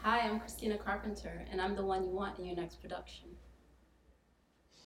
Hi, I'm Christina Carpenter, and I'm the one you want in your next production.